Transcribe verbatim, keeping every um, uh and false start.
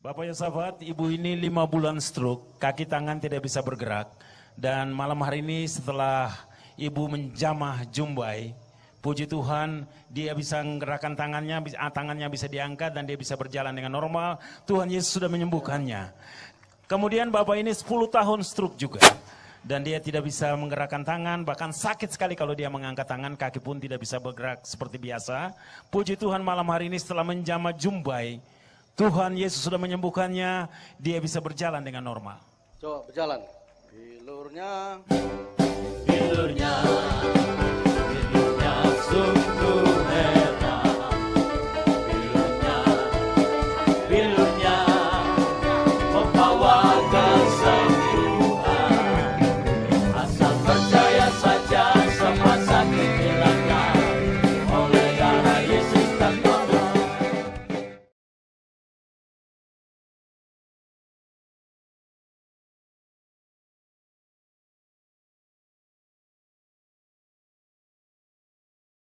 Bapak Yosafat, ibu ini lima bulan stroke, kaki tangan tidak bisa bergerak. Dan malam hari ini setelah ibu menjamah jumbai, puji Tuhan dia bisa menggerakkan tangannya, tangannya bisa diangkat dan dia bisa berjalan dengan normal. Tuhan Yesus sudah menyembuhkannya. Kemudian bapak ini sepuluh tahun stroke juga. Dan dia tidak bisa menggerakkan tangan, bahkan sakit sekali kalau dia mengangkat tangan, kaki pun tidak bisa bergerak seperti biasa. Puji Tuhan malam hari ini setelah menjamah jumbai, Tuhan Yesus sudah menyembuhkannya, dia bisa berjalan dengan normal. Coba berjalan. Bilurnya. Bilurnya.